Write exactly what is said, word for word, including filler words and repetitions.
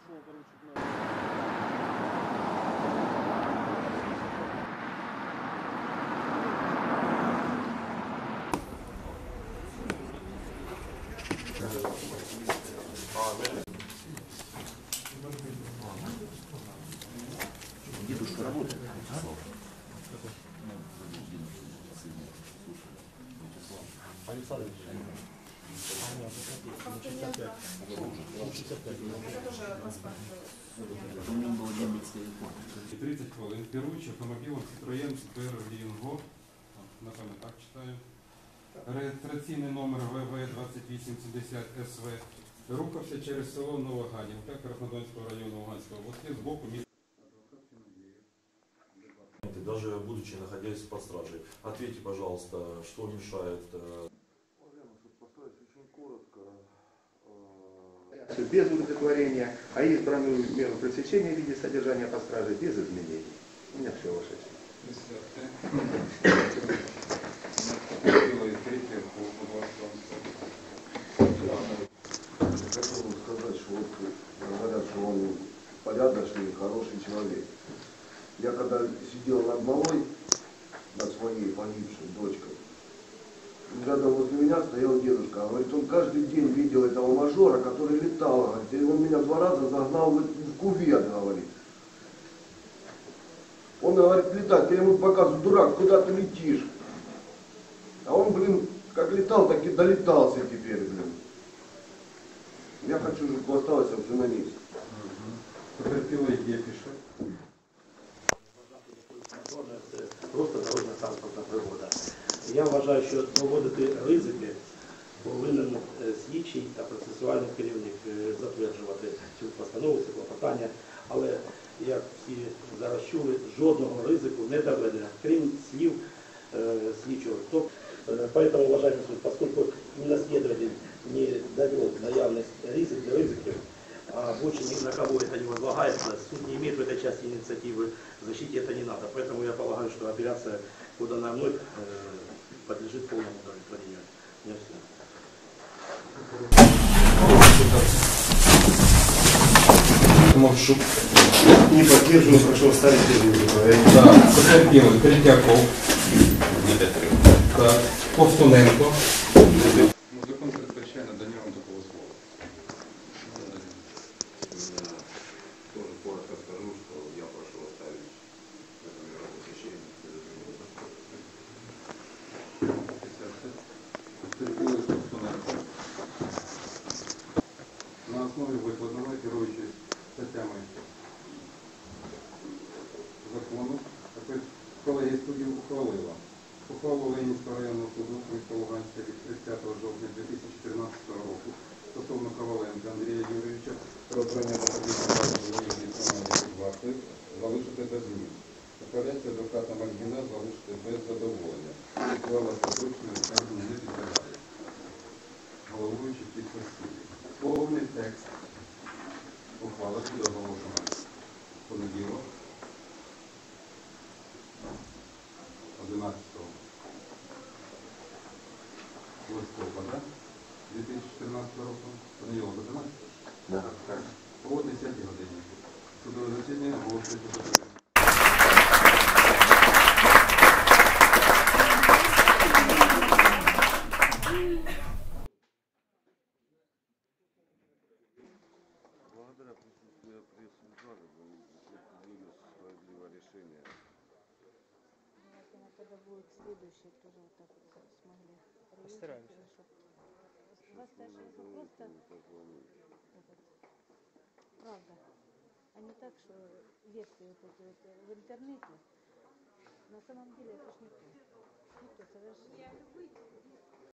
Дедушка работает. Александрович. тридцять хвилин. Керуючи автомобілем Citroen Berlingo, напевно так читаю, реєстраційний номер В В двадцять вісім сімдесят С В, рухався через село Новоганівка Краснодонського району Луганської області з боку міста. Даже будучи находясь под стражей. Ответьте, пожалуйста, что мешает... Очень коротко. Без удовлетворения, а избранную меру пресечения в виде содержания под стражей без изменений. У меня все ваше. Хотел сказать, что вот говорят, что он порядочный, хороший человек. Я когда сидел над малой, над своей погибшей дочкой, рядом возле меня стоял дедушка. Говорит, он каждый день видел этого мажора, который летал. Говорит, и он меня два раза загнал в кувет, говорит. Он говорит, летать, я ему показываю, дурак, куда ты летишь? А он, блин, как летал, так и долетался теперь, блин. Я хочу, чтобы осталось все на месте. Потерпілий є пішов. Просто народна транспортна пригода. Я вважаю, що доводити ризики повинен слідчий та процесуальний керівник затверджувати цю постанову, це клопотання. Але, як всі зараз чули, жодного ризику не доведено, крім слів слідчого. Поэтому, уважаемый суд, поскольку именно следователь не довел наявность ризик, ризиков, а больше ни на кого это не возлагается, суд не имеет в этой части инициативы, защите это не надо. Поэтому я полагаю, что апелляция, поданная мной, подлежит полному удовлетворению. У меня все. Не поддерживаю, прошу оставить термин. Так, потерпілий Третьяков. Так, Ковтуненко. Закон передбачає надання вам такого слова. Тоже коротко скажу, что я прошу оставить это меру пресечения. Потерпілий Ковтуненко. На основі викладеного, керуючись статтями закону, колегія суддів ухвалила ухвалу Ленінського районного суду міста Луганська від тридцятого жовтня дві тисячі чотирнадцятого року стосовно Коваленка Андрія Юрійовича про обрання запобігання воєнної національної підварти залишити без змін. Поправляється адвоката Мальгіна залишити без задоволення. Ухвала остаточної скарги не підлягає. Головуючи підписи. Повний текст ухвали буде оголошено в понеділок, одинадцятого листопада дві тисячі чотирнадцятого року, понеділок одинадцятого, Да. о десятій годині. Судове засідання оголошується закритим. Благодаря присутствию прессы в зале вы вынес справедливое решение. Давайте она тогда будет следующее тоже вот так вот смогли. Постараемся. У вас даже это просто этот, правда. А не так, что версии вот эти вот в интернете. На самом деле это ж не то. Не то совершенно.